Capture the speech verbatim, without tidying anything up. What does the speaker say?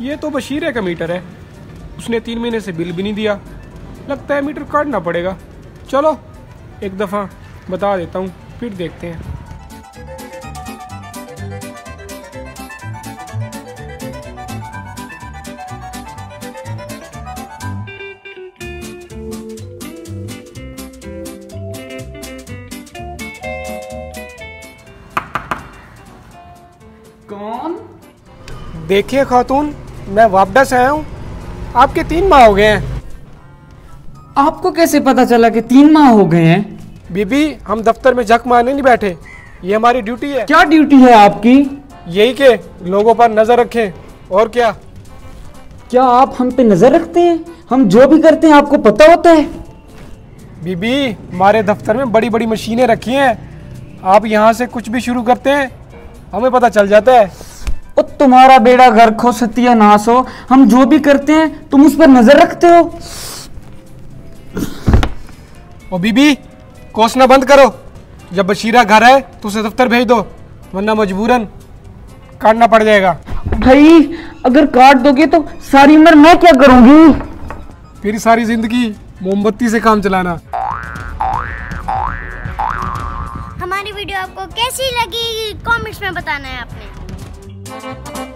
ये तो बशीर का मीटर है, उसने तीन महीने से बिल भी नहीं दिया। लगता है मीटर काटना पड़ेगा। चलो एक दफ़ा बता देता हूँ, फिर देखते हैं। कौन? देखिए खातून, मैं वापस आया हूँ। आपके तीन माह हो गए हैं। आपको कैसे पता चला कि तीन माह हो गए हैं? बीबी, हम दफ्तर में जक मारने नहीं बैठे, ये हमारी ड्यूटी है। क्या ड्यूटी है आपकी? यही के लोगों पर नजर रखें, और क्या। क्या आप हम पे नजर रखते हैं? हम जो भी करते हैं आपको पता होता है? बीबी, हमारे दफ्तर में बड़ी बड़ी मशीनें रखी हैं। आप यहाँ से कुछ भी शुरू करते हैं, हमें पता चल जाता है। ओ तुम्हारा बेड़ा घर खो सत्यानाश हो, हम जो भी करते हैं तुम उस पर नजर रखते हो। ओ बीबी, कोसना बंद करो। जब बशीरा घर है तो उसे दफ्तर भेज दो, वरना मजबूरन काटना पड़ जाएगा। भाई अगर काट दोगे तो सारी उम्र मैं क्या करूंगी? फिर सारी जिंदगी मोमबत्ती से काम चलाना। हमारी वीडियो आपको कैसी लगी कमेंट्स में बताना है आपने।